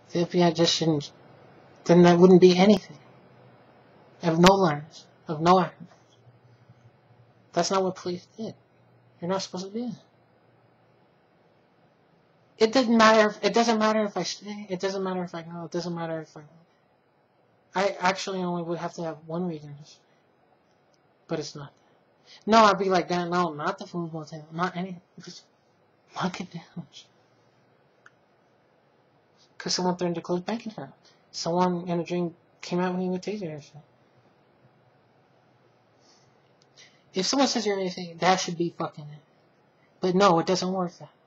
The FBI just shouldn't. Then that wouldn't be anything. Of no learners. Of no actors. That's not what police did. You're not supposed to do that. It doesn't matter. It doesn't matter if I stay. It doesn't matter if I go. It doesn't matter if I actually only would have to have one reason to stay. But it's not. No, I'd be like that. No, not the football team. Not any. Just lock it down. Because someone threatened to close bank account. Someone in a dream came out when he was tasered or something. If someone says you're anything, that should be fucking it. But no, it doesn't work that.